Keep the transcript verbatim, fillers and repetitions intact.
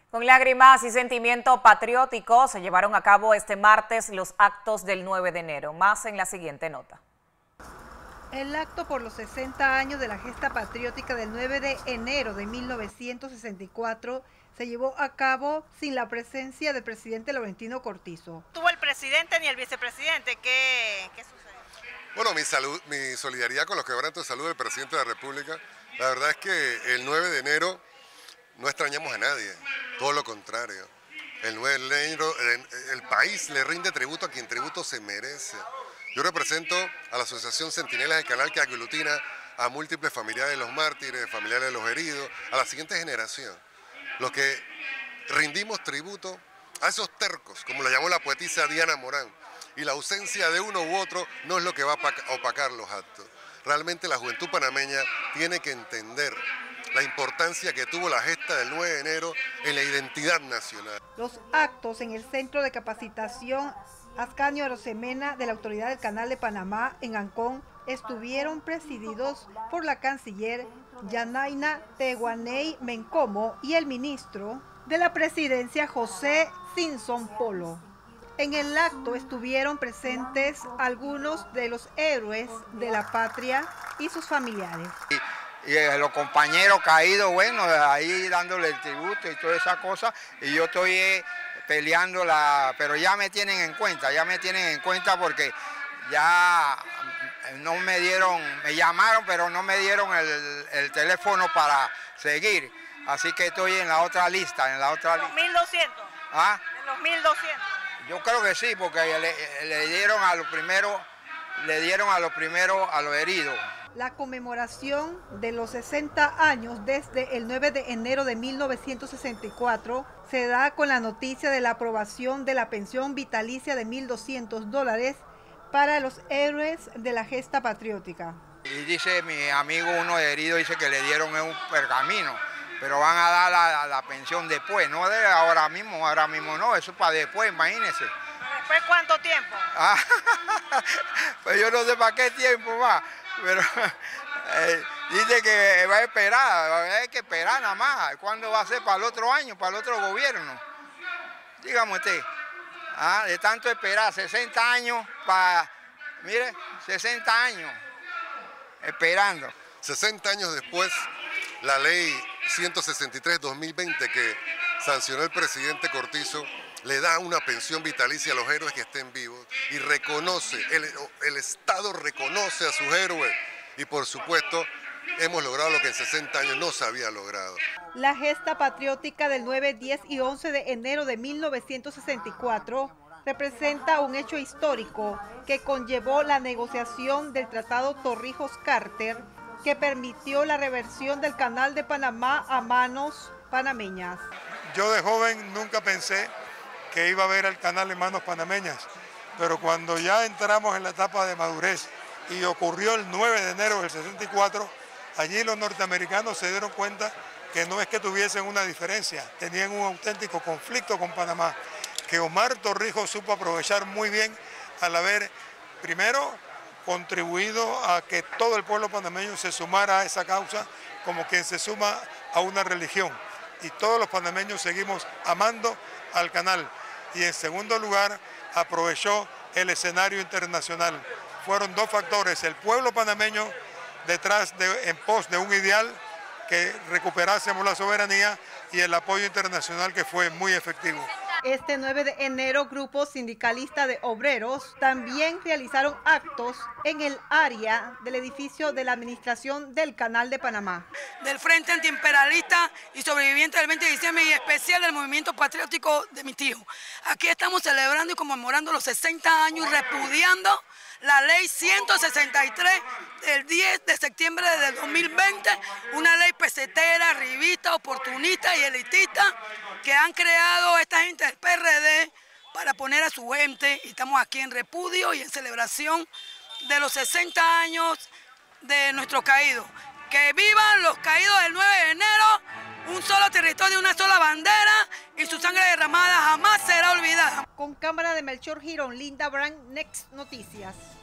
Con lágrimas y sentimiento patriótico se llevaron a cabo este martes los actos del nueve de enero. Más en la siguiente nota. El acto por los sesenta años de la gesta patriótica del nueve de enero de mil novecientos sesenta y cuatro se llevó a cabo sin la presencia del presidente Laurentino Cortizo. ¿Tuvo el presidente ni el vicepresidente? ¿Qué, qué sucedió? Bueno, mi, salud, mi solidaridad con los quebrantos de salud del presidente de la República. La verdad es que el nueve de enero no extrañamos a nadie, todo lo contrario. El nueve de enero el, el país le rinde tributo a quien tributo se merece. Yo represento a la Asociación Centinelas del Canal, que aglutina a múltiples familiares de los mártires, familiares de los heridos, a la siguiente generación. Los que rindimos tributo a esos tercos, como lo llamó la poetisa Diana Morán. Y la ausencia de uno u otro no es lo que va a opacar los actos. Realmente la juventud panameña tiene que entender la importancia que tuvo la gesta del nueve de enero en la identidad nacional. Los actos en el Centro de Capacitación Ascanio Arosemena de la Autoridad del Canal de Panamá en Ancón estuvieron presididos por la canciller Yanaina Tehuaney Mencomo y el ministro de la Presidencia José Simpson Polo. En el acto estuvieron presentes algunos de los héroes de la patria y sus familiares. Y, y los compañeros caídos, bueno, ahí dándole el tributo y toda esa cosa, y yo estoy eh, peleando la, pero ya me tienen en cuenta, ya me tienen en cuenta porque ya no me dieron, me llamaron, pero no me dieron el, el teléfono para seguir, así que estoy en la otra lista, en la otra lista. mil doscientos. ¿Ah? De los mil doscientos. Yo creo que sí, porque le, le dieron a los primeros, le dieron a los primeros a los heridos. La conmemoración de los sesenta años desde el nueve de enero de mil novecientos sesenta y cuatro se da con la noticia de la aprobación de la pensión vitalicia de mil doscientos dólares para los héroes de la gesta patriótica. Y dice mi amigo, uno herido, dice que le dieron un pergamino, pero van a dar la, la pensión después, no de ahora mismo, ahora mismo no, eso es para después, imagínense. ¿Después cuánto tiempo? Ah, pues yo no sé para qué tiempo va, pero eh, dice que va a esperar, hay que esperar nada más. ¿Cuándo va a ser? Para el otro año, para el otro gobierno. Dígame usted, ah, de tanto esperar, sesenta años para, mire, sesenta años esperando. sesenta años después, la ley ciento sesenta y tres dos mil veinte que sancionó el presidente Cortizo le da una pensión vitalicia a los héroes que estén vivos y reconoce, el, el Estado reconoce a sus héroes y por supuesto hemos logrado lo que en sesenta años no se había logrado. La gesta patriótica del nueve, diez y once de enero de mil novecientos sesenta y cuatro representa un hecho histórico que conllevó la negociación del Tratado Torrijos-Carter que permitió la reversión del Canal de Panamá a manos panameñas. Yo de joven nunca pensé que iba a ver el canal en manos panameñas, pero cuando ya entramos en la etapa de madurez y ocurrió el nueve de enero del sesenta y cuatro, allí los norteamericanos se dieron cuenta que no es que tuviesen una diferencia, tenían un auténtico conflicto con Panamá, que Omar Torrijos supo aprovechar muy bien al haber, primero, contribuido a que todo el pueblo panameño se sumara a esa causa como quien se suma a una religión. Y todos los panameños seguimos amando al canal. Y en segundo lugar, aprovechó el escenario internacional. Fueron dos factores, el pueblo panameño detrás, de, en pos de un ideal que recuperásemos la soberanía y el apoyo internacional que fue muy efectivo. Este nueve de enero, grupos sindicalistas de obreros también realizaron actos en el área del edificio de la Administración del Canal de Panamá. Del Frente Antiimperialista y sobreviviente del veinte de diciembre y especial del movimiento patriótico de mi tío. Aquí estamos celebrando y conmemorando los sesenta años, repudiando la ley ciento sesenta y tres del diez de septiembre del dos mil veinte, una ley pesetera, arribista, oportunista y elitista que han creado esta gente del P R D para poner a su gente, y estamos aquí en repudio y en celebración de los sesenta años de nuestros caídos. Que vivan los caídos del nueve de enero, un solo territorio, una sola bandera, y su sangre derramada jamás será olvidada. Con cámara de Melchor Girón, Linda Brand, Next Noticias.